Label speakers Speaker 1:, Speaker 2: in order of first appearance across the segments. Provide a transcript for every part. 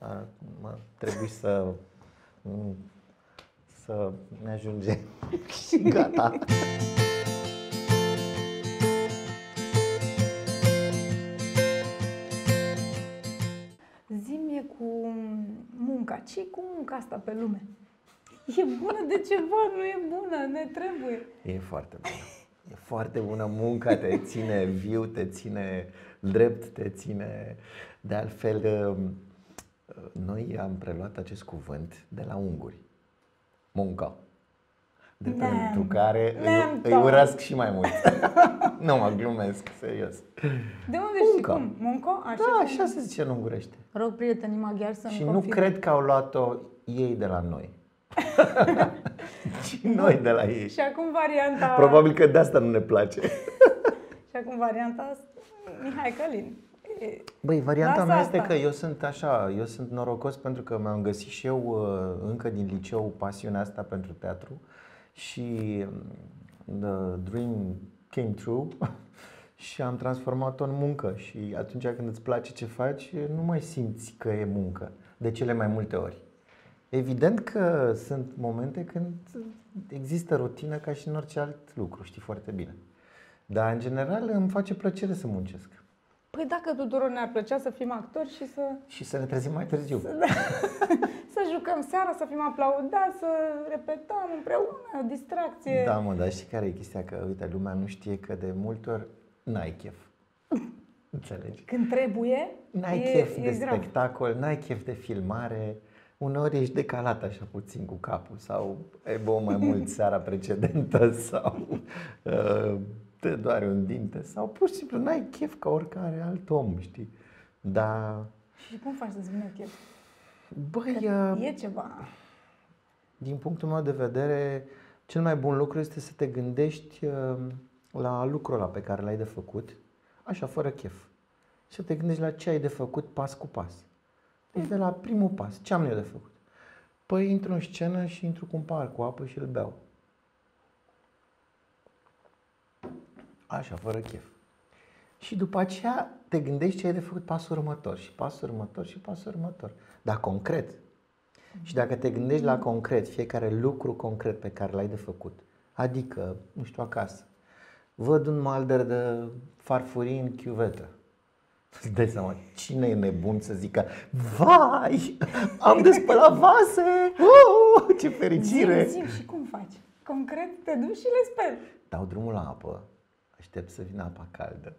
Speaker 1: Acum trebuie să ne ajunge și gata.
Speaker 2: Zi-mi cu munca. Ce-i cu munca asta pe lume? E bună de ceva, nu e bună, ne trebuie.
Speaker 1: E foarte bună. E foarte bună munca, te ține viu, te ține drept, te ține... De altfel, noi am preluat acest cuvânt de la unguri. Munca. Pentru care îi urăsc și mai mult. Nu mă glumesc, serios.
Speaker 2: De unde
Speaker 1: Munca.
Speaker 2: și cum? Munco?
Speaker 1: Da, așa se zice în ungurește.
Speaker 2: Rog prietenii maghiari să-mi
Speaker 1: Și nu
Speaker 2: confirme.
Speaker 1: cred că au luat-o ei de la noi. Și noi de la ei.
Speaker 2: Și acum varianta...
Speaker 1: Probabil că de asta nu ne place.
Speaker 2: Și acum varianta Mihai Călin.
Speaker 1: Băi, varianta
Speaker 2: Lasă
Speaker 1: mea este
Speaker 2: asta.
Speaker 1: că eu sunt norocos pentru că mi-am găsit și eu încă din liceu pasiunea asta pentru teatru și the dream came true și am transformat-o în muncă și atunci când îți place ce faci, nu mai simți că e muncă, de cele mai multe ori. Evident că sunt momente când există rutină ca și în orice alt lucru, știi foarte bine. Dar în general îmi face plăcere să muncesc.
Speaker 2: Păi dacă tuturor ne-ar plăcea să fim actori
Speaker 1: Și să ne trezim mai târziu.
Speaker 2: să jucăm seara, să fim aplaudați, să repetăm împreună, distracție.
Speaker 1: Da, mă, dar știi care e chestia? Că, uite, lumea nu știe că de multe ori n-ai chef. Înțelegi?
Speaker 2: Când trebuie,
Speaker 1: N-ai chef de
Speaker 2: grav.
Speaker 1: spectacol, n-ai chef de filmare. Uneori ești decalat așa puțin cu capul sau ai băut mai mult seara precedentă sau te doare un dinte sau pur și simplu n-ai chef ca oricare alt om, știi? Dar,
Speaker 2: Și cum faci să-ți vină chef?
Speaker 1: băi,
Speaker 2: E ceva.
Speaker 1: din punctul meu de vedere, cel mai bun lucru este să te gândești la lucrul ăla pe care l-ai de făcut, așa, fără chef. Să te gândești la ce ai de făcut pas cu pas. Deci de la primul pas, ce am eu de făcut? Păi intru în scenă și intru cu un pahar cu apă și îl beau. Așa, fără chef. Și după aceea te gândești ce ai de făcut pasul următor și pasul următor și pasul următor. Dar concret. Și dacă te gândești la concret, fiecare lucru concret pe care l-ai de făcut, adică, nu știu, acasă, văd un malder de farfurii în chiuvetă. Îți dai seama, cine e nebun să zică, vai, am de spălat vase, ce fericire!
Speaker 2: Zi și cum faci? Concret te duci și le speli.
Speaker 1: Dau drumul la apă, aștept să vină apa caldă,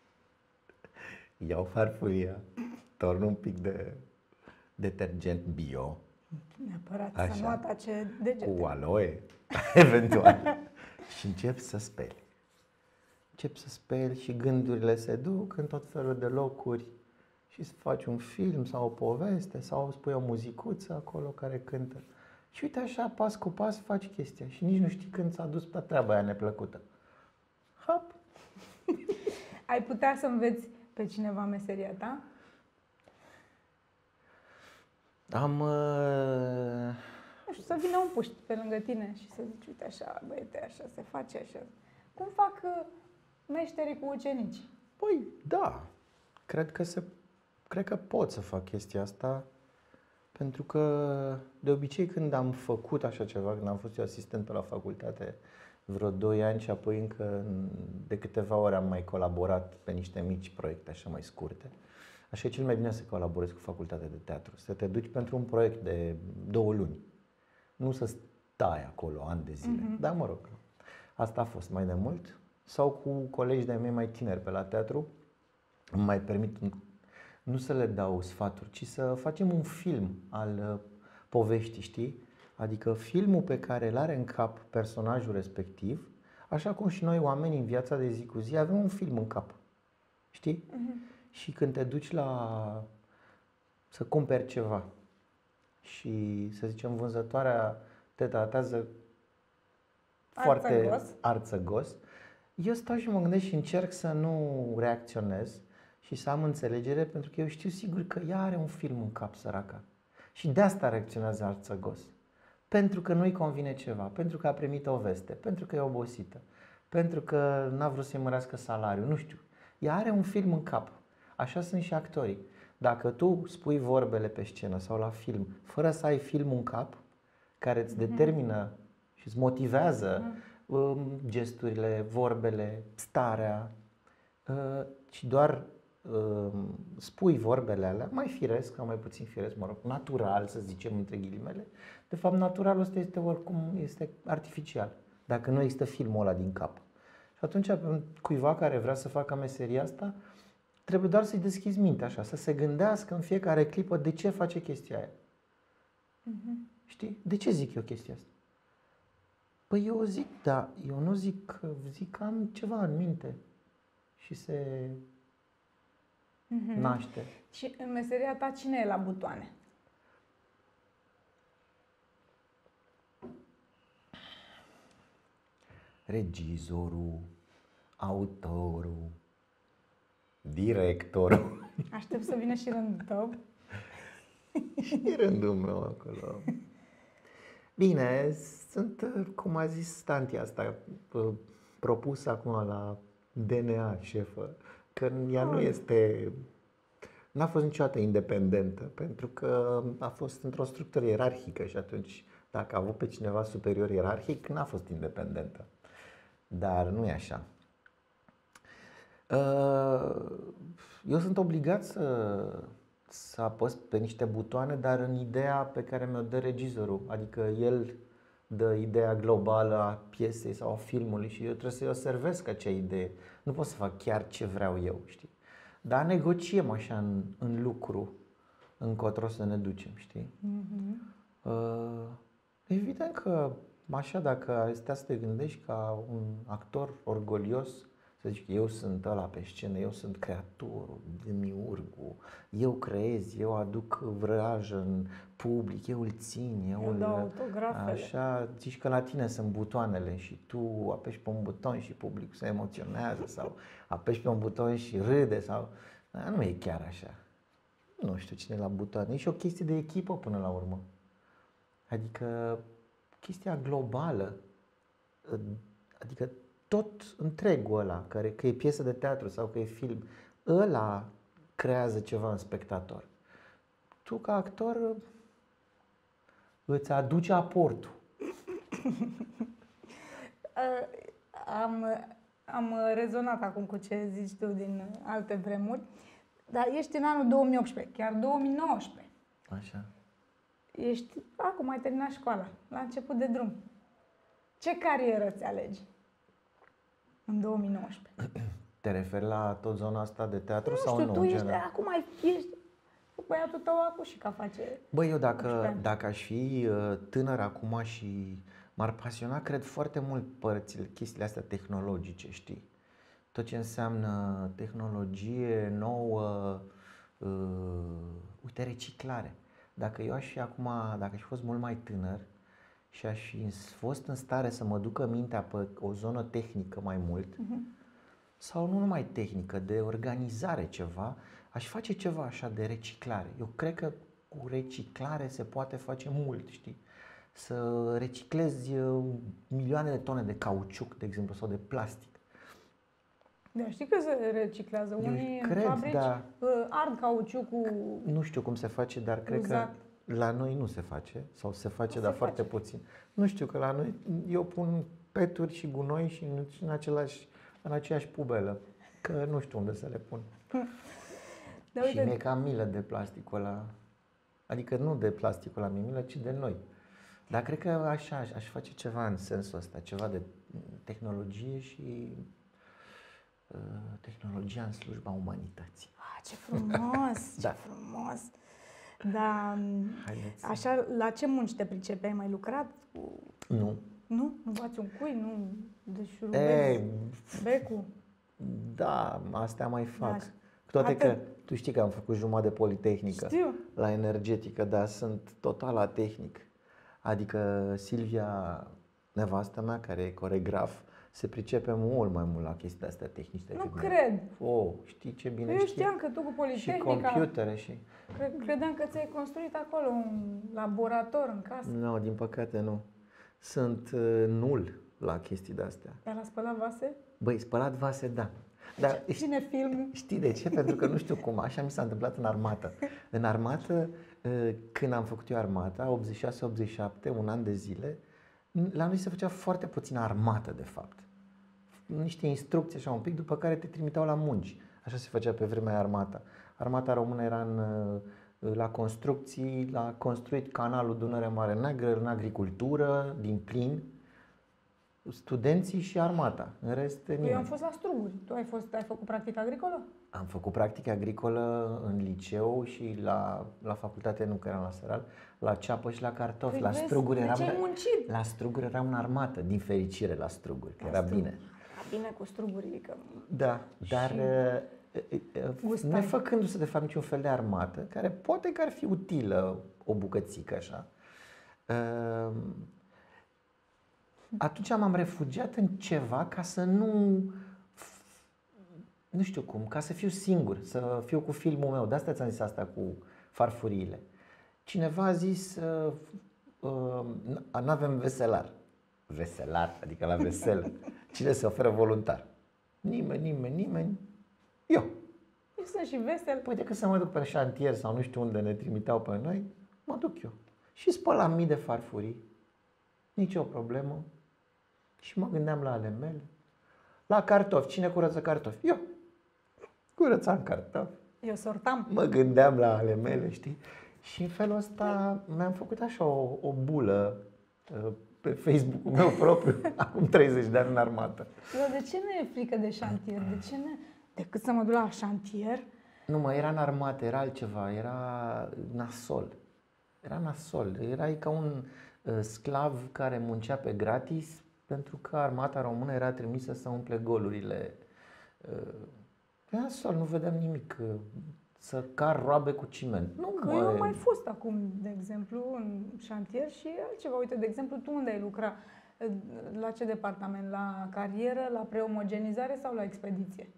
Speaker 1: iau farfuria, torn un pic de detergent bio,
Speaker 2: Neapărat
Speaker 1: Așa.
Speaker 2: să nu atace degete.
Speaker 1: cu aloe, eventual, și încep să speli. Încep să speli și gândurile se duc în tot felul de locuri și să faci un film sau o poveste sau spui o muzicuță acolo care cântă. Și uite așa, pas cu pas faci chestia și nici nu știi când s-a dus pe treaba aia neplăcută. Hop!
Speaker 2: Ai putea să înveți pe cineva meseria ta?
Speaker 1: Am...
Speaker 2: Nu știu, să vină un puști pe lângă tine și să zici, uite așa, băiete, așa se face, așa. Cum fac meșterii cu ucenici?
Speaker 1: Păi, da. Cred că pot să fac chestia asta pentru că de obicei când am făcut așa ceva, când am fost eu asistent pe la facultate vreo 2 ani și apoi încă de câteva ori am mai colaborat pe niște mici proiecte așa mai scurte. Așa e cel mai bine să colaborezi cu facultatea de teatru, să te duci pentru un proiect de 2 luni. Nu să stai acolo ani de zile. Dar mă rog, asta a fost mai de mult. Sau cu colegi de-ai mei mai tineri pe la teatru, îmi mai permit nu să le dau sfaturi, ci să facem un film al poveștii, știi? Adică filmul pe care îl are în cap personajul respectiv, așa cum și noi oamenii în viața de zi cu zi avem un film în cap, știi? Și când te duci să cumperi ceva și să zicem vânzătoarea te tratează foarte arțăgos, eu stau și mă gândesc și încerc să nu reacționez și să am înțelegere pentru că eu știu sigur că ea are un film în cap, săraca. Și de asta reacționează arțăgos. Pentru că nu-i convine ceva, pentru că a primit o veste, pentru că e obosită, pentru că n-a vrut să-i mărească salariul, nu știu. Ea are un film în cap. Așa sunt și actorii. Dacă tu spui vorbele pe scenă sau la film, fără să ai filmul în cap, care îți determină și îți motivează gesturile, vorbele, starea, și doar spui vorbele alea, mai firesc sau mai puțin firesc, mă rog, natural, să zicem, între ghilimele, de fapt naturalul ăsta este oricum, este artificial, dacă nu există filmul ăla din cap. Și atunci, cuiva care vrea să facă meseria asta, trebuie doar să-i deschizi mintea așa, să se gândească în fiecare clipă de ce face chestia aia. Știi? De ce zic eu chestia asta? Păi eu zic, da, eu nu zic că am ceva în minte și se naște.
Speaker 2: Și în meseria ta cine e la butoane?
Speaker 1: Regizorul, autorul, directorul.
Speaker 2: Aștept să vină și rândul tău.
Speaker 1: Și rândul meu acolo. Bine, sunt, cum a zis tanti asta, propusă acum la DNA șefă, că ea nu este, n-a fost niciodată independentă, pentru că a fost într-o structură ierarhică și atunci, dacă a avut pe cineva superior ierarhic, n-a fost independentă. Dar nu e așa. Eu sunt obligat să apăs pe niște butoane, dar în ideea pe care mi-o dă regizorul. Adică el dă ideea globală a piesei sau a filmului și eu trebuie să-i o servesc acea idee. Nu pot să fac chiar ce vreau eu, știi? Dar negociem așa în lucru încotro să ne ducem, știi? Evident că așa, dacă ai stea să te gândești ca un actor orgolios, să zici că eu sunt ăla pe scenă, eu sunt creatorul, demiurgul, eu creez, eu aduc vrăjă în public, eu îl țin,
Speaker 2: eu dau autografele.
Speaker 1: Așa, zici că la tine sunt butoanele și tu apeși pe un buton și publicul se emoționează sau apeși pe un buton și râde sau... Nu e chiar așa. Nu știu cine e la butoane. E și o chestie de echipă până la urmă. Adică chestia globală, adică tot întregul ăla, că e piesă de teatru sau că e film, ăla creează ceva în spectator. Tu ca actor îți aduci aportul.
Speaker 2: Am rezonat acum cu ce zici tu din alte vremuri, dar ești în anul 2018, chiar 2019.
Speaker 1: Așa.
Speaker 2: Acum ai terminat școala, la început de drum. Ce carieră ți alegi în 2019?
Speaker 1: Te referi la tot zona asta de teatru sau
Speaker 2: nu?
Speaker 1: Nu,
Speaker 2: Tu ești, acum ești băiatul tău acum și ca face...
Speaker 1: Băi, eu dacă aș fi tânăr acum și m-ar pasiona, cred foarte mult chestiile astea tehnologice, știi? Tot ce înseamnă tehnologie nouă, uite, reciclare. Dacă eu aș fi acum, dacă aș fi fost mult mai tânăr și aș fi fost în stare să mă ducă mintea pe o zonă tehnică mai mult, sau nu numai tehnică, de organizare ceva, aș face ceva așa de reciclare. Eu cred că cu reciclare se poate face mult, știi? Să reciclezi milioane de tone de cauciuc, de exemplu, sau de plastic.
Speaker 2: Da, știi că se reciclează. Unii în fabrici ard cauciucul.
Speaker 1: Nu știu cum se face, dar cred că la noi nu se face, sau se face, dar foarte puțin. Nu știu, că la noi eu pun peturi și gunoi și în aceeași pubelă, că nu știu unde să le pun. Da, și mi-e cam milă de plasticul ăla, adică nu de plasticul ăla mi-e milă, ci de noi. Dar cred că așa aș face ceva în sensul ăsta, ceva de tehnologie și tehnologia în slujba umanității.
Speaker 2: Ce frumos,
Speaker 1: Da.
Speaker 2: ce frumos! Da, așa, la ce munci te pricepi? Ai mai lucrat cu...
Speaker 1: Nu.
Speaker 2: Nu? Nu bați un cui? Nu deșurubezi becul?
Speaker 1: Da, astea mai fac. Da. Toate că tu știi că am făcut jumătate de politehnică.
Speaker 2: Știu.
Speaker 1: La energetică, dar sunt total atehnic. Adică Silvia, nevastă mea, care e coregraf, se pricepe mult mai mult la chestii astea tehnice.
Speaker 2: Nu cred.
Speaker 1: Știi ce bine
Speaker 2: Eu știam că tu cu politehnica...
Speaker 1: Și computere și...
Speaker 2: Credeam că ți-ai construit acolo un laborator în casă.
Speaker 1: Nu, din păcate nu. Sunt nul la chestii de-astea.
Speaker 2: Te-a spălat vase?
Speaker 1: Băi, spălat vase, da. Dar
Speaker 2: Cine filmul?
Speaker 1: știi de ce? Pentru că nu știu cum, așa mi s-a întâmplat în armată. În armată, când am făcut eu armata, 86-87, un an de zile, la noi se făcea foarte puțină armată, de fapt. Niște instrucții așa un pic, după care te trimiteau la munci. Așa se făcea pe vremea armata. Armata română era la construcții, a construit canalul Dunărea Mare Neagră, în agricultură, din plin, studenții și armata. În rest, nimeni.
Speaker 2: Eu am fost la Struguri. Tu ai făcut practică agricolă?
Speaker 1: Am făcut practică agricolă în liceu și la facultate, nu că eram la Săral, la ceapă și la cartofi.
Speaker 2: Păi
Speaker 1: La
Speaker 2: vezi,
Speaker 1: Struguri
Speaker 2: de ce ai muncit?
Speaker 1: La Struguri eram în armată, din fericire la Struguri, că era bine.
Speaker 2: Bine cu Struguri, că...
Speaker 1: Da, dar
Speaker 2: gustai.
Speaker 1: nefăcându-se de fapt niciun fel de armată, care poate că ar fi utilă o bucățică așa, atunci m-am refugiat în ceva ca să nu știu cum, ca să fiu singur, să fiu cu filmul meu. De asta ți-am zis asta cu farfuriile. Cineva a zis, n-avem veselar. Veselar, adică la veselă. Cine se oferă voluntar? Nimeni. Eu.
Speaker 2: Eu sunt și vesel.
Speaker 1: Păi decât să mă duc pe șantier sau nu știu unde ne trimiteau pe noi, mă duc eu. Și spălam mii de farfurii. Nici o problemă. Și mă gândeam la ale mele. La cartofi. Cine curăță cartofi? Eu. Curățam cartofi.
Speaker 2: Eu sortam.
Speaker 1: Mă gândeam la ale mele, știi? Și în felul ăsta mi-am făcut așa o bulă pe Facebook-ul meu propriu, acum 30 de ani în armată.
Speaker 2: Dar de ce nu e frică de șantier? Decât să mă duc la șantier?
Speaker 1: Nu, mă, era în armată, era altceva, era nasol. Era nasol. Erai ca un sclav care muncea pe gratis pentru că armata română era trimisă să umple golurile. Era nasol, nu vedeam nimic. Să car roabe cu ciment.
Speaker 2: Eu am mai fost acum, de exemplu, în șantier și altceva. Uite, de exemplu, tu unde ai lucrat? La ce departament? La carieră, la preomogenizare sau la expediție?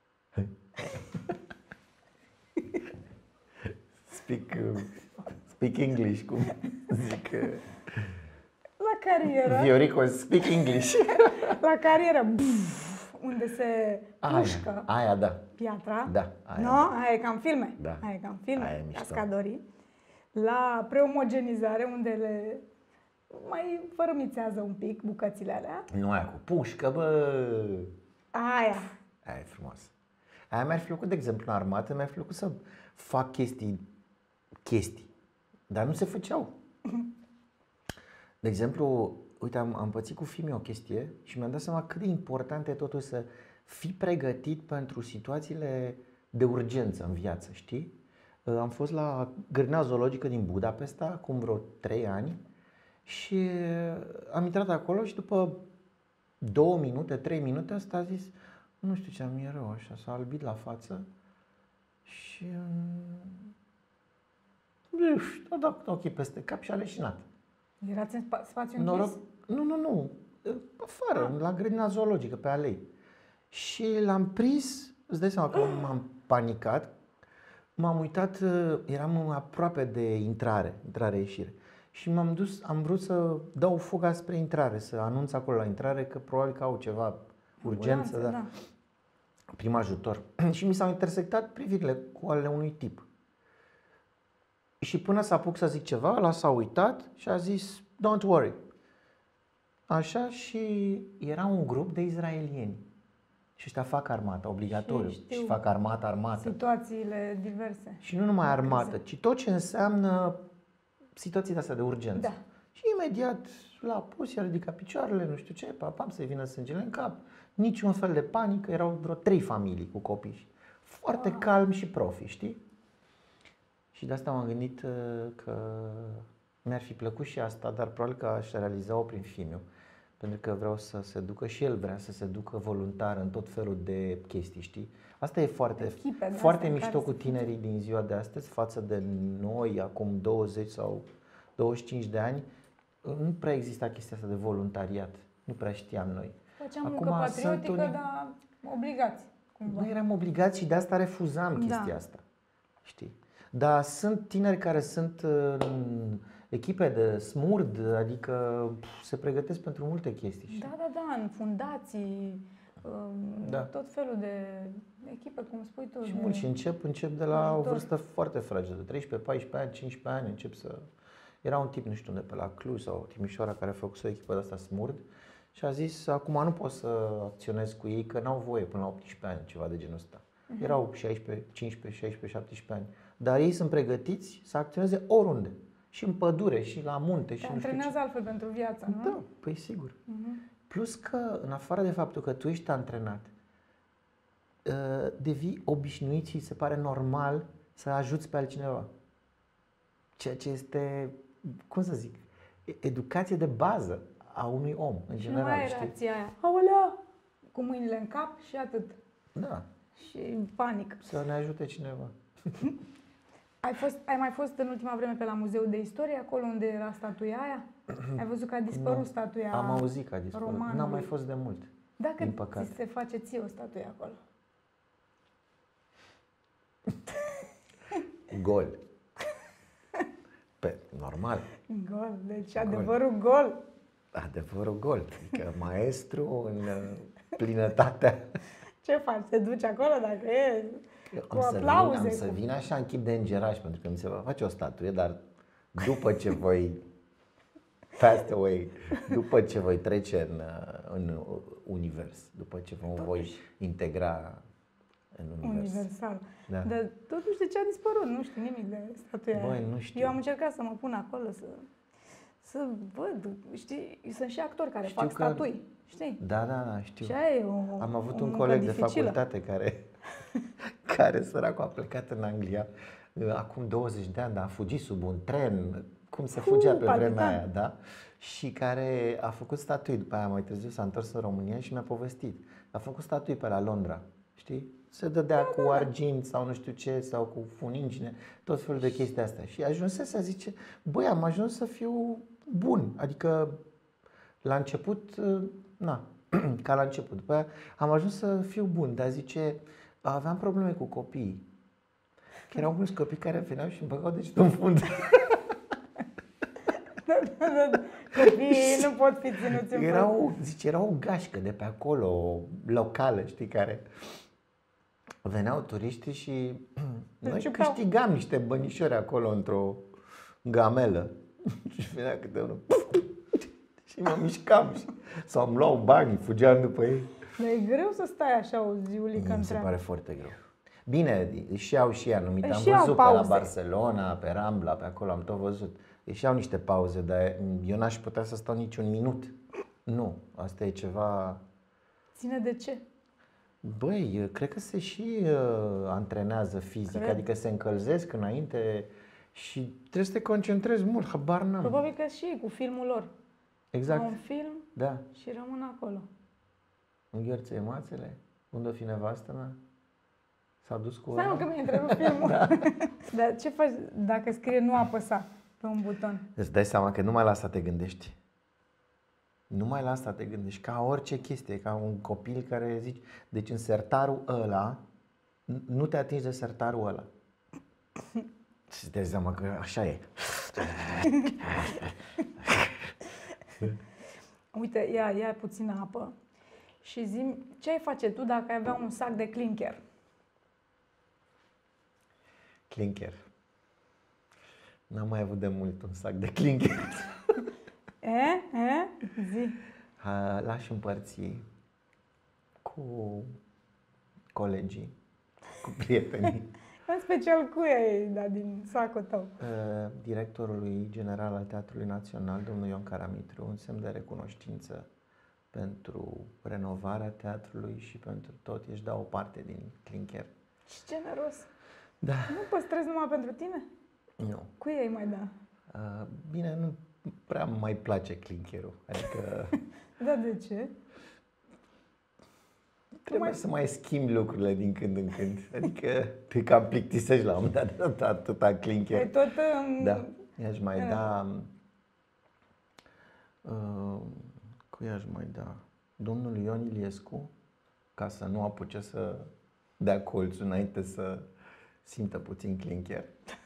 Speaker 1: Speak English, cum zic.
Speaker 2: La carieră.
Speaker 1: Viorico, speak English.
Speaker 2: La carieră, unde se pușcă
Speaker 1: aia, da.
Speaker 2: piatra.
Speaker 1: Da,
Speaker 2: aia, no? Da. Aia e ca în filme.
Speaker 1: Da.
Speaker 2: Aia e ca în filme,
Speaker 1: Aia e mișto.
Speaker 2: cascadorii. La preomogenizare, unde le mai fărâmițează un pic bucățile alea.
Speaker 1: Nu aia cu pușcă, bă.
Speaker 2: Aia
Speaker 1: e frumos. Aia mi-ar fi plăcut, de exemplu, în armată, mi-ar fi plăcut să fac chestii, dar nu se făceau. De exemplu, uite, am pățit cu fiii o chestie și mi-am dat seama cât de important e totuși să fii pregătit pentru situațiile de urgență în viață, știi? Am fost la grădina zoologică din Budapesta acum vreo 3 ani și am intrat acolo și după 2 minute, 3 minute, ăsta a zis, nu știu ce am, e rău așa, s-a albit la față și a dat ochii peste cap și a leșinat.
Speaker 2: Erați în spațiu închis?
Speaker 1: Nu. Afară, la grădina zoologică, pe alei. Și l-am prins, îți dai seama că m-am panicat, m-am uitat, eram aproape de intrare-ieșire. Și m-am dus, am vrut să dau fuga spre intrare, să anunț acolo la intrare că probabil că au ceva urgență, da. Prim ajutor. Și mi s-au intersectat privirile cu ale unui tip. Și până să apuc să zic ceva, ăla s-a uitat și a zis, don't worry. Așa, și era un grup de izraelieni. Și ăștia fac armata, obligatoriu. Și fac armată.
Speaker 2: Situațiile diverse.
Speaker 1: Și nu numai armată, ci tot ce înseamnă situații de astea de urgență.
Speaker 2: Da.
Speaker 1: Și imediat l-a pus, i-a ridicat picioarele, nu știu ce, pam, să-i vină sângele în cap. Niciun fel de panică, erau vreo 3 familii cu copii. Foarte calm și profi, știi? Și de asta m-am gândit că mi-ar fi plăcut și asta, dar probabil că aș realiza-o prin filmiu. Pentru că vreau să se ducă și el vrea să se ducă voluntar în tot felul de chestii, știi? Asta e foarte mișto cu tinerii din ziua de astăzi față de noi acum 20 sau 25 de ani. Nu prea exista chestia asta de voluntariat. Nu prea știam noi.
Speaker 2: Făceam muncă patriotică, dar obligați. Cumva.
Speaker 1: Noi eram obligați și de asta refuzam chestia asta. Știi? Dar sunt tineri care sunt în echipe de smurd, adică se pregătesc pentru multe chestii.
Speaker 2: Da, în fundații,
Speaker 1: Da.
Speaker 2: tot felul de echipe, cum spui tu.
Speaker 1: Și
Speaker 2: de...
Speaker 1: mulți încep de la o
Speaker 2: ajutor.
Speaker 1: vârstă foarte fragedă, 13, 14 ani, 15 ani, încep să... Era un tip, nu știu unde, pe la Cluj sau Timișoara, care a făcut o echipă de asta smurd și a zis, acum nu pot să acționez cu ei, că n-au voie până la 18 ani, ceva de genul ăsta. Erau 16, 15, 16, 17 ani. Dar ei sunt pregătiți să acționeze oriunde. Și în pădure, și la munte, și
Speaker 2: Te
Speaker 1: nu știu ce.
Speaker 2: antrenează altfel pentru viață, nu?
Speaker 1: Da, păi sigur. Plus că, în afară de faptul că tu ești antrenat, devii obișnuit și se pare normal să ajuți pe altcineva. Ceea ce este, cum să zic, educație de bază a unui om, în
Speaker 2: Și
Speaker 1: general,
Speaker 2: nu mai ai
Speaker 1: știi?
Speaker 2: reacția aia, aolea, cu mâinile în cap și atât.
Speaker 1: Da,
Speaker 2: Și panic.
Speaker 1: să ne ajute cineva.
Speaker 2: Ai mai fost în ultima vreme pe la Muzeul de Istorie, acolo unde era statuia aia? Ai văzut că a dispărut
Speaker 1: Nu.
Speaker 2: statuia
Speaker 1: Am auzit că a dispărut.
Speaker 2: romanului.
Speaker 1: N-am mai fost de mult.
Speaker 2: Dacă
Speaker 1: din păcate.
Speaker 2: ți se face ție o statuie acolo.
Speaker 1: Gol. Normal.
Speaker 2: Gol, deci adevărul gol.
Speaker 1: Adevărul gol. Adică maestru în plinătatea.
Speaker 2: Ce faci? Te duci acolo dacă e cu
Speaker 1: Am
Speaker 2: aplauze?
Speaker 1: să vin așa în chip de îngeraș, pentru că mi se va face o statuie, dar după ce voi pass away, după ce voi trece în univers, după ce voi integra în univers.
Speaker 2: Universal.
Speaker 1: Da.
Speaker 2: Dar totuși de ce a dispărut? Nu știu nimic de statuia
Speaker 1: Băi,
Speaker 2: aia.
Speaker 1: nu știu.
Speaker 2: Eu am încercat să mă pun acolo să văd, știi, sunt și actori care fac
Speaker 1: că-
Speaker 2: statui, știi?
Speaker 1: Da, știu.
Speaker 2: Și aia e o
Speaker 1: Am avut
Speaker 2: o
Speaker 1: un
Speaker 2: muncă
Speaker 1: coleg de
Speaker 2: dificilă.
Speaker 1: facultate care săracul a plecat în Anglia acum 20 de ani, dar a fugit sub un tren, cum se fugea pe
Speaker 2: Panican.
Speaker 1: vremea aia, da? Și care a făcut statui, după aia mai târziu s-a întors în România și mi-a povestit. A făcut statui pe la Londra, știi? Se dădea cu argint sau nu știu ce, sau cu funingine, tot felul de chestii astea. Și ajunsese, zice, băi, am ajuns să fiu bun, adică la început, na, ca la început. După aia am ajuns să fiu bun, dar zice, aveam probleme cu copiii. Că erau mulți copii care veneau și îmi băgau degetul în fund.
Speaker 2: Copiii nu pot fi ținuți în
Speaker 1: Era o gașcă de pe acolo, locală, știi, care veneau turiștii și noi
Speaker 2: ciupau.
Speaker 1: câștigam niște bănișori acolo într-o gamelă. Și venea câte unul și mă mișcam sau îmi luau banii, fugeam după ei.
Speaker 2: Dar e greu să stai așa o ziulică
Speaker 1: Mi se
Speaker 2: întreagă.
Speaker 1: pare foarte greu. Bine, își iau și ea anumite. Am
Speaker 2: Își iau
Speaker 1: văzut pe la
Speaker 2: pauze.
Speaker 1: Barcelona, pe Rambla, pe acolo am tot văzut. Își iau niște pauze, dar eu n-aș putea să stau niciun minut. Nu, asta e ceva...
Speaker 2: Ține de ce?
Speaker 1: Băi, cred că se și antrenează fizic,
Speaker 2: Cred.
Speaker 1: adică se încălzesc înainte și trebuie să te concentrezi mult, habar n-am.
Speaker 2: Probabil că și cu filmul lor.
Speaker 1: Exact,
Speaker 2: Un film
Speaker 1: da.
Speaker 2: și rămân acolo.
Speaker 1: Îngheărță mațele, unde o fi nevastă mea? S-a dus cu
Speaker 2: Stai mă
Speaker 1: ăla?
Speaker 2: că mi-ai întrerupt filmul. Dar ce faci dacă scrie nu apăsa pe un buton?
Speaker 1: Îți dai seama că numai la asta te gândești. Numai la asta te gândești, ca orice chestie, ca un copil care zici, deci în sertarul ăla, nu te atingi de sertarul ăla. Și îți dai seama că așa e.
Speaker 2: Uite, ia puțină apă și zi ce ai face tu dacă ai avea un sac de clinker?
Speaker 1: Clinker. N-am mai avut de mult un sac de clinker.
Speaker 2: Zi.
Speaker 1: L-aș împărți cu colegii, cu prietenii.
Speaker 2: În special cu ei, da, din sacul tău.
Speaker 1: Directorului general al Teatrului Național, domnul Ion Caramitru, un semn de recunoștință pentru renovarea teatrului și pentru tot. Ești da o parte din clinker.
Speaker 2: Ce generos.
Speaker 1: Da.
Speaker 2: Nu păstrezi numai pentru tine?
Speaker 1: Nu.
Speaker 2: Cu ei mai da.
Speaker 1: Bine, nu prea îmi mai place clinkerul. Adică
Speaker 2: Da, de ce?
Speaker 1: trebuie să mai schimbi lucrurile din când în când. Adică te cam plictisești la un moment dat de atâta clinker.
Speaker 2: Păi tot...
Speaker 1: Da, i-aș mai da... Cui i-aș mai da? Domnul Ion Iliescu, ca să nu apuce să dea colțul înainte să simtă puțin clinker.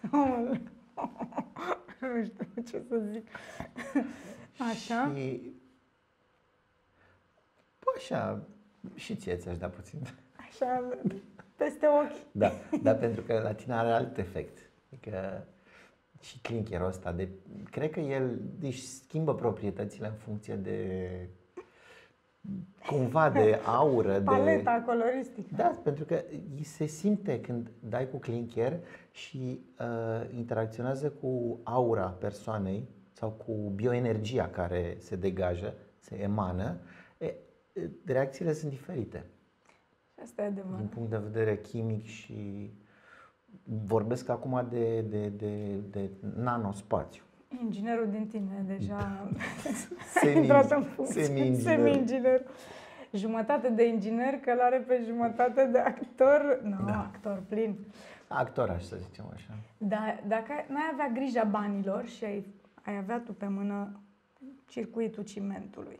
Speaker 2: Nu știu ce să zic. Așa?
Speaker 1: Și... Așa, Și ție ți-aș da puțin.
Speaker 2: Așa, peste ochi.
Speaker 1: Da, dar pentru că la tine are alt efect. Adică și clinkerul ăsta, cred că el își schimbă proprietățile în funcție de cumva de aură,
Speaker 2: paleta coloristică.
Speaker 1: Da, pentru că se simte când dai cu clinker și interacționează cu aura persoanei sau cu bioenergia care se degajă, se emană, reacțiile sunt diferite.
Speaker 2: Asta e adevărat.
Speaker 1: Din punct de vedere chimic și vorbesc acum de nanospațiu.
Speaker 2: Inginerul din tine deja
Speaker 1: a
Speaker 2: intrat în funcție.
Speaker 1: Semi-inginer.
Speaker 2: Jumătate de inginer, călare pe jumătate de actor. Actor plin.
Speaker 1: Actoraș, să zicem așa.
Speaker 2: Dar dacă n-ai avea grija banilor și ai avea tu pe mână circuitul cimentului,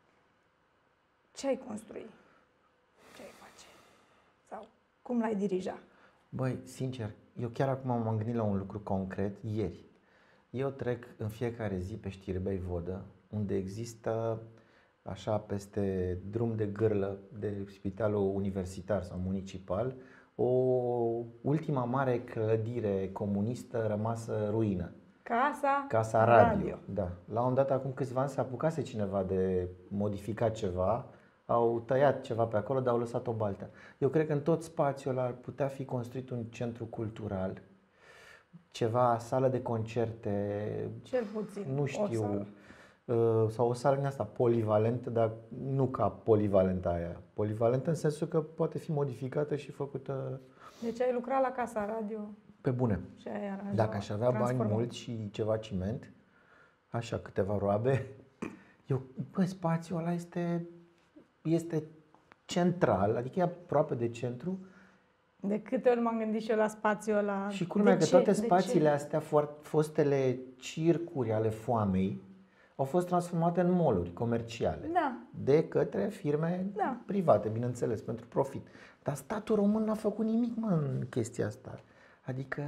Speaker 2: ce ai construi? Ce ai face? Sau cum l-ai dirija?
Speaker 1: Băi, sincer, eu chiar acum m-am gândit la un lucru concret ieri. Eu trec în fiecare zi pe Știrbei Vodă, unde există, așa, peste drum de gârlă de spitalul universitar sau municipal, o ultima mare clădire comunistă rămasă ruină. Casa Radio. Da. La un moment dat, acum câțiva ani, se apucase cineva de modificat ceva, au tăiat ceva pe acolo, dar au lăsat o baltă. Eu cred că în tot spațiul ăla ar putea fi construit un centru cultural, ceva, sală de concerte,
Speaker 2: cel puțin,
Speaker 1: nu știu, sau o sală din asta polivalentă, dar nu ca polivalenta aia. Polivalentă în sensul că poate fi modificată și făcută.
Speaker 2: Deci ai lucrat la Casa Radio?
Speaker 1: Pe bune.
Speaker 2: Și ai aranjat,
Speaker 1: dacă aș avea bani mulți și ceva ciment, așa, câteva roabe, spațiul ăla este central, adică e aproape de centru.
Speaker 2: De câte ori m-am gândit și eu la spațiul ăla.
Speaker 1: Și culmea că toate spațiile astea, fostele circuri ale foamei, au fost transformate în mall-uri comerciale.
Speaker 2: Da.
Speaker 1: De către firme private, bineînțeles, pentru profit. Dar statul român n-a făcut nimic, în chestia asta. Adică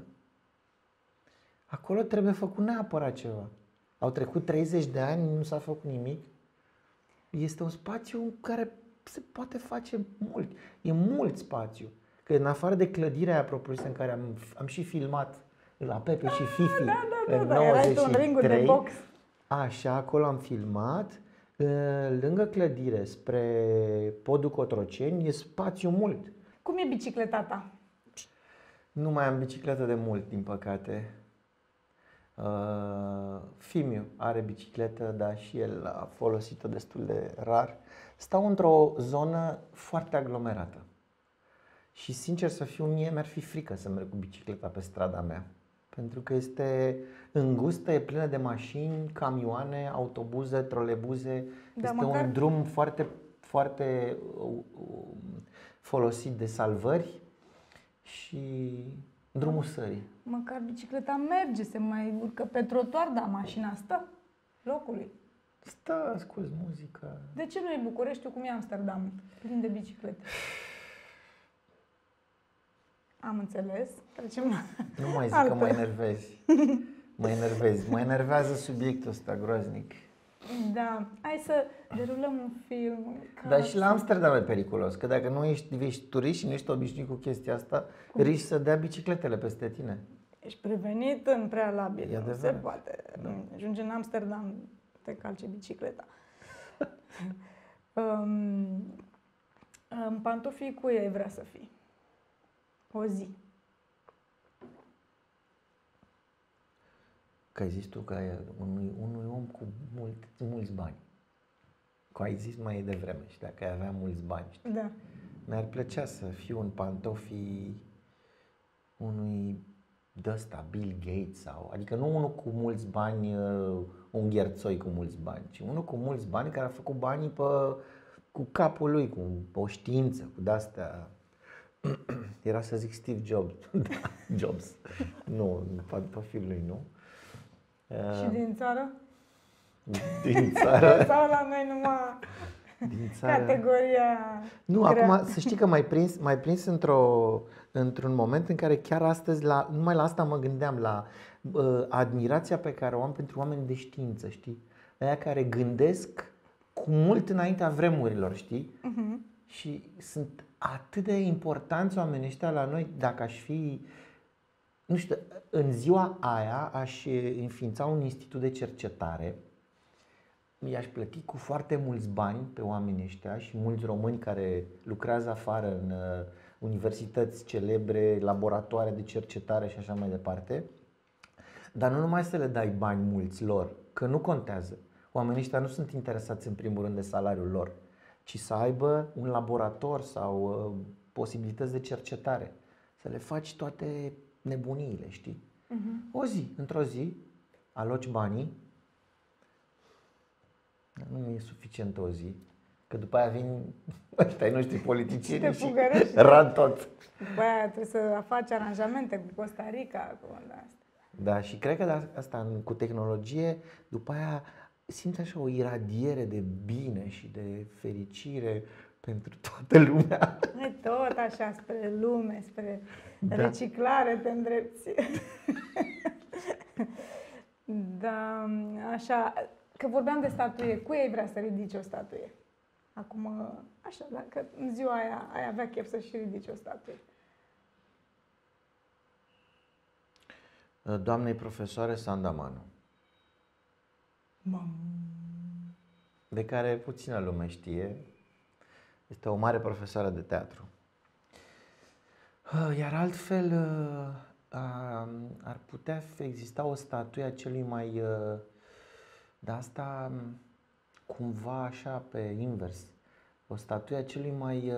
Speaker 1: acolo trebuie făcut neapărat ceva. Au trecut 30 de ani, nu s-a făcut nimic. Este un spațiu în care se poate face mult. E mult spațiu. Că în afară de clădirea aia propriu-zisă în care am și filmat la Pepe și Fifi în 93,
Speaker 2: de box.
Speaker 1: Așa, acolo am filmat. Lângă clădire, spre podul Cotroceni, e spațiu mult.
Speaker 2: Cum e bicicleta ta?
Speaker 1: Nu mai am bicicletă de mult, din păcate. Fimiu are bicicletă, dar și el a folosit-o destul de rar. Stau într-o zonă foarte aglomerată. Și sincer să fiu, mie mi-ar fi frică să merg cu bicicleta pe strada mea. Pentru că este îngustă, e plină de mașini, camioane, autobuze, trolebuze.
Speaker 2: Da,
Speaker 1: este un drum foarte, foarte folosit de salvări și drumul sării.
Speaker 2: Măcar bicicleta merge, se mai urcă pe trotuar, dar mașina stă locului.
Speaker 1: Stă, asculți muzică.
Speaker 2: De ce nu e Bucureștiul cum e Amsterdam, plin de biciclete? Am înțeles. Trecem la
Speaker 1: Nu mai zic că mă enervezi. Mă enervează subiectul ăsta groaznic.
Speaker 2: Da, hai să derulăm un film.
Speaker 1: Dar și la Amsterdam e periculos, că dacă nu ești turist și nu ești obișnuit cu chestia asta, risci să dea bicicletele peste tine.
Speaker 2: Ești prevenit în prealabil,
Speaker 1: nu
Speaker 2: se poate. Da. Ajungi în Amsterdam, te calce bicicleta. În pantofii cu ei vrea să fii. O zi.
Speaker 1: Că ai zis tu că e unui om cu mulți bani. Că ai zis mai devreme și dacă ai avea mulți bani. Știi?
Speaker 2: Da.
Speaker 1: Mi-ar plăcea să fiu în pantofii unui d-ăsta, Bill Gates sau... Adică nu unul cu mulți bani, un gherțoi cu mulți bani, ci unul cu mulți bani care a făcut banii cu capul lui, cu o știință, cu de-astea... Era să zic Steve Jobs. Da, Jobs. Nu, pantofii lui nu.
Speaker 2: Și din țară?
Speaker 1: Din țară?
Speaker 2: Sau la noi numai
Speaker 1: din țară.
Speaker 2: Categoria
Speaker 1: Nu,
Speaker 2: grea.
Speaker 1: Acum să știi că m-ai prins într-un moment în care chiar astăzi, numai la asta mă gândeam, la admirația pe care o am pentru oameni de știință, știi? Aia care gândesc cu mult înaintea vremurilor, știi? Și sunt atât de importanți oamenii ăștia la noi. Dacă aș fi, nu știu, în ziua aia aș înființa un institut de cercetare. I-aș plăti cu foarte mulți bani pe oamenii ăștia și mulți români care lucrează afară în universități celebre, laboratoare de cercetare și așa mai departe. Dar nu numai să le dai bani mulți lor, că nu contează. Oamenii ăștia nu sunt interesați în primul rând de salariul lor, ci să aibă un laborator sau posibilități de cercetare. Să le faci toate nebuniile, știi? O zi, într-o zi, aloci banii. Nu e suficient o zi, că după aia vin ăștia noștri politicieni și rad tot.
Speaker 2: După aia trebuie să faci aranjamente cu Costa Rica, cu asta.
Speaker 1: Da, și cred că asta cu tehnologie, după aia simți așa o iradiere de bine și de fericire pentru toată lumea.
Speaker 2: E tot așa spre lume, spre reciclare te îndrepți. Da, așa, că vorbeam de statuie, cui ai vrea să ridici o statuie? Acum, așa, dacă în ziua aia ai avea chef să și ridici o statuie.
Speaker 1: Doamnei profesoare Sandamanu, de care puțină lume știe. Este o mare profesoară de teatru. Iar altfel ar putea exista o statuie a celui mai, de asta cumva așa pe invers, o statuie a celui mai,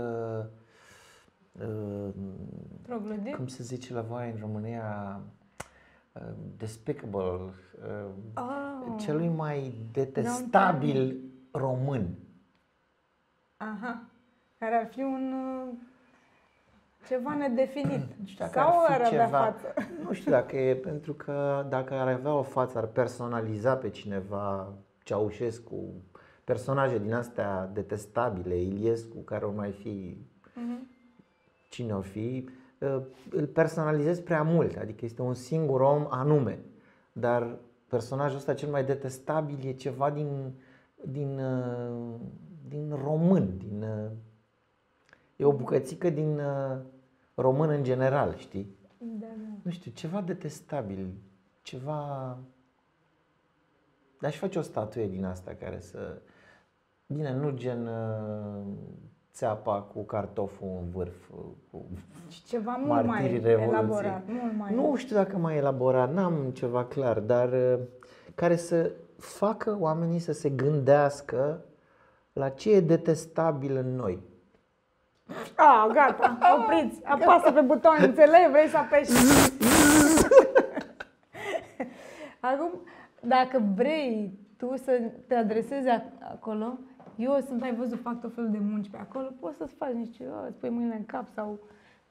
Speaker 2: Troglodit?
Speaker 1: cum se zice la voi în România, despicable, celui mai detestabil român.
Speaker 2: Aha, care ar fi un ceva nedefinit.
Speaker 1: Sau
Speaker 2: ar avea față?
Speaker 1: Nu știu dacă e, pentru că dacă ar avea o față, ar personaliza pe cineva, Ceaușescu, personaje din astea detestabile, Iliescu, care o mai fi, cine o fi, îl personalizez prea mult, adică este un singur om anume, dar personajul ăsta cel mai detestabil e ceva din român, e o bucățică din român în general, știi?
Speaker 2: Da.
Speaker 1: Nu știu, ceva detestabil, ceva... Aș face o statuie din asta care să... Bine, nu gen țeapa cu cartoful în vârf, cu
Speaker 2: ceva mult mai elaborat, mult mai...
Speaker 1: Nu știu dacă mai elaborat, n-am ceva clar, dar care să facă oamenii să se gândească la ce e detestabil în noi.
Speaker 2: Gata, opriți, apasă pe buton, înțelegi, vrei să apeși. Acum, dacă vrei tu să te adresezi acolo, eu sunt, ai văzut, fac tot felul de munci pe acolo, poți să-ți faci niște, îți pui mâinile în cap sau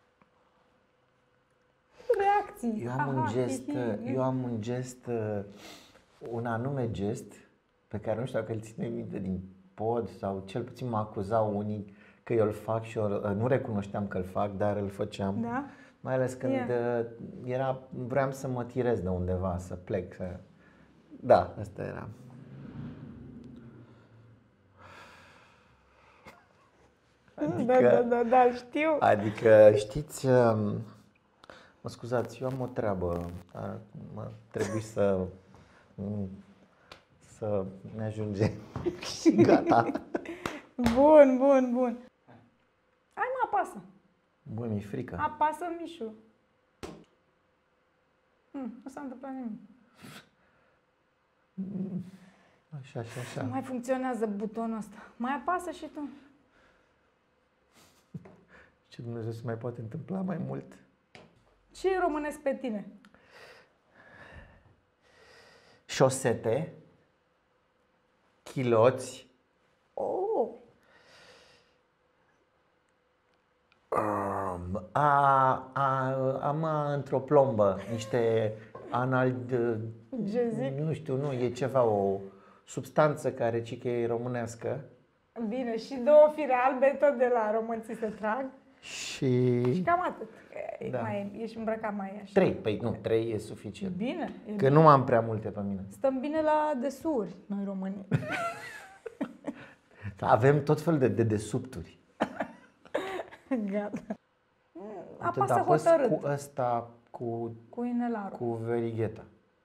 Speaker 2: reacții.
Speaker 1: Eu am un gest, un anume gest pe care nu știu dacă îl ține minte din pod sau cel puțin mă acuzau unii că eu îl fac și eu nu recunoșteam că îl fac, dar îl făceam.
Speaker 2: Da?
Speaker 1: Mai ales când vreau să mă tirez de undeva, să plec. Da, asta era.
Speaker 2: Adică, da, știu.
Speaker 1: Adică, știți, mă scuzați, eu am o treabă, mă trebuie să ne ajunge și gata.
Speaker 2: Bun. Hai mă, apasă.
Speaker 1: Bă, mi-e frică.
Speaker 2: Apasă, Mișu. Nu s-a întâmplat nimic.
Speaker 1: Așa.
Speaker 2: Nu mai funcționează butonul ăsta. Mai apasă și tu.
Speaker 1: Ce Dumnezeu se mai poate întâmpla mai mult?
Speaker 2: Ce românesc pe tine?
Speaker 1: Șosete, chiloți, am într-o plombă niște nu știu, nu, e ceva, o substanță care cică e românească.
Speaker 2: Bine, și 2 fire albe tot de la român ți se trag.
Speaker 1: Și
Speaker 2: cam atât.
Speaker 1: Da.
Speaker 2: Ești îmbrăcat mai așa.
Speaker 1: 3, păi nu, 3 e suficient.
Speaker 2: Bine.
Speaker 1: Că nu am prea multe pe mine.
Speaker 2: Stăm bine la desuri, noi românii.
Speaker 1: Avem tot fel de dedesubturi.
Speaker 2: Gata.
Speaker 1: Uite,
Speaker 2: Apasă
Speaker 1: apăs
Speaker 2: hotărât.
Speaker 1: cu ăsta,
Speaker 2: Cu inelarul.
Speaker 1: cu verigheta.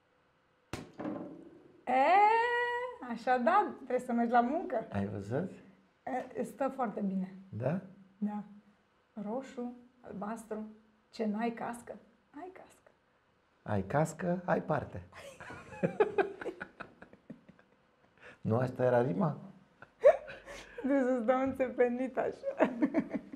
Speaker 2: Așa da, trebuie să mergi la muncă.
Speaker 1: Ai văzut?
Speaker 2: Stă foarte bine.
Speaker 1: Da?
Speaker 2: Da. Roșu, albastru. Ce n-ai cască? Ai cască.
Speaker 1: Ai cască, ai parte. Nu asta era rima?
Speaker 2: Trebuie să-ți dau înțepenit așa.